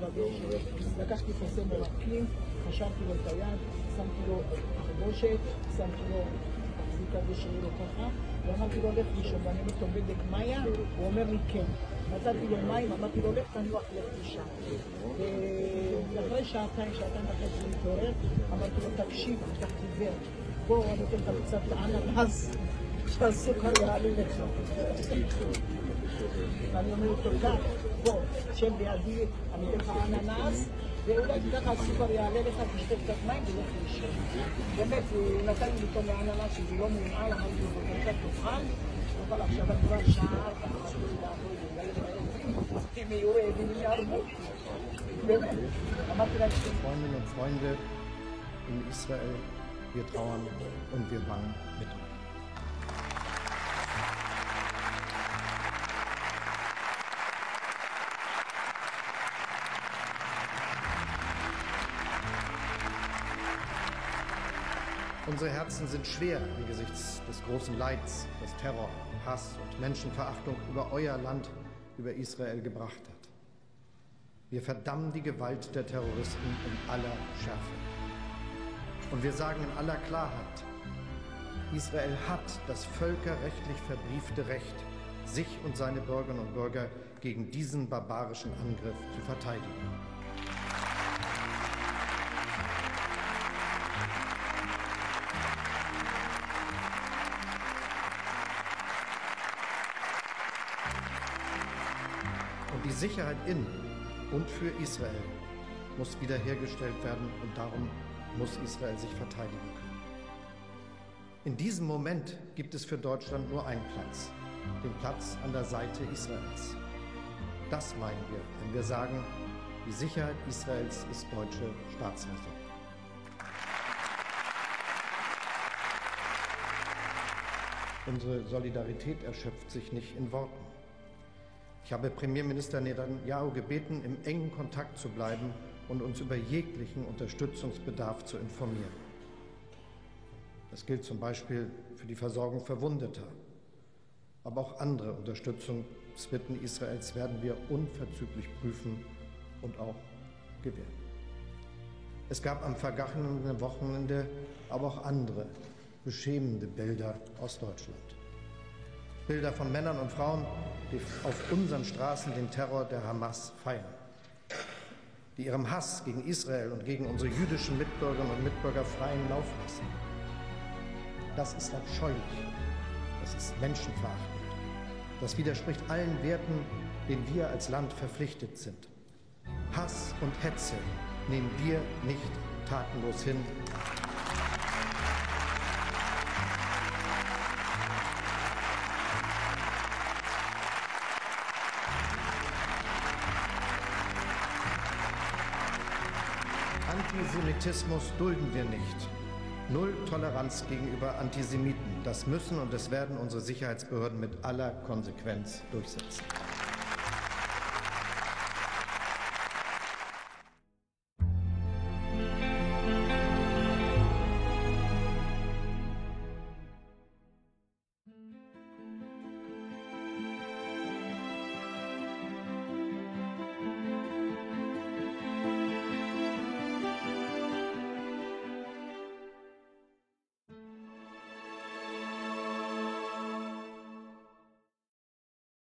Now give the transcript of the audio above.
לגשת, לקחתי כוסה מרקים, חשבתי לו את היד, שמתי לו תחבושת, שמתי לו מחזיק הזה שיהיה לו ככה, ואמרתי לו, לך לישון, ואני אומר לו, בדק מאיה? הוא אומר לי, כן. נתתי לו מים, אמרתי לו, לך תנוח, לך לישון. ואחרי שעתיים וחצי להתעורר, אמרתי לו, תקשיב, אתה חיוור, בוא, אני אתן לך קצת אננס, שהסוכר יעלה לך. ואני אומר לו, כך, בוא, שב לידי, אני אתן לך אננס, ואולי ככה הסוכר יעלה לך, תשתה קצת מים ולך לישון. באמת, הוא נתן לי אותו מאננס שזה לא מונעל, אמרתי לו, בבקשה תאכל, אבל עכשיו אני כבר שעה, Freundinnen und Freunde in Israel, wir trauern und wir bangen mit euch. Unsere Herzen sind schwer angesichts des großen Leids, das Terror, Hass und Menschenverachtung über euer Land, über Israel gebracht hat. Wir verdammen die Gewalt der Terroristen in aller Schärfe. Und wir sagen in aller Klarheit, Israel hat das völkerrechtlich verbriefte Recht, sich und seine Bürgerinnen und Bürger gegen diesen barbarischen Angriff zu verteidigen. Und die Sicherheit in und für Israel muss wiederhergestellt werden und darum muss Israel sich verteidigen können. In diesem Moment gibt es für Deutschland nur einen Platz, den Platz an der Seite Israels. Das meinen wir, wenn wir sagen, die Sicherheit Israels ist deutsche Staatsräson. Unsere Solidarität erschöpft sich nicht in Worten. Ich habe Premierminister Netanyahu gebeten, im engen Kontakt zu bleiben und uns über jeglichen Unterstützungsbedarf zu informieren. Das gilt zum Beispiel für die Versorgung Verwundeter. Aber auch andere Unterstützungsbitten Israels werden wir unverzüglich prüfen und auch gewähren. Es gab am vergangenen Wochenende aber auch andere beschämende Bilder aus Deutschland. Bilder von Männern und Frauen, die auf unseren Straßen den Terror der Hamas feiern, die ihrem Hass gegen Israel und gegen unsere jüdischen Mitbürgerinnen und Mitbürger freien Lauf lassen. Das ist abscheulich, das ist menschenverachtend, das widerspricht allen Werten, denen wir als Land verpflichtet sind. Hass und Hetze nehmen wir nicht tatenlos hin. Antisemitismus dulden wir nicht. Null Toleranz gegenüber Antisemiten. Das müssen und das werden unsere Sicherheitsbehörden mit aller Konsequenz durchsetzen.